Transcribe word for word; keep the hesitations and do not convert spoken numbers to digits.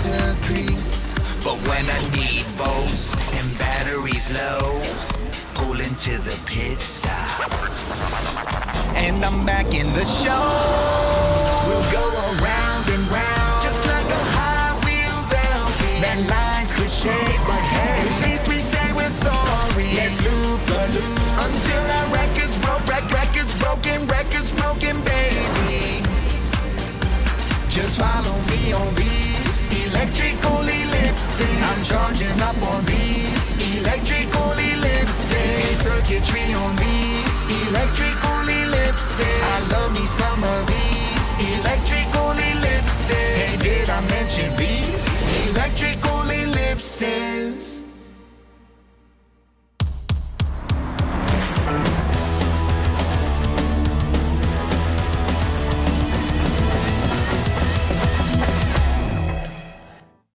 secretes. But when I need volts and batteries low, pull into the pit stop. And I'm back in the show. We'll go around and round, just like a Hot Wheels Elvis. That line's cliche, but hey, at least we say we're sorry. Let's loop the loop until our records broke, rec records broken, records broken, baby. Just follow me on these electrical ellipses. I'm charging up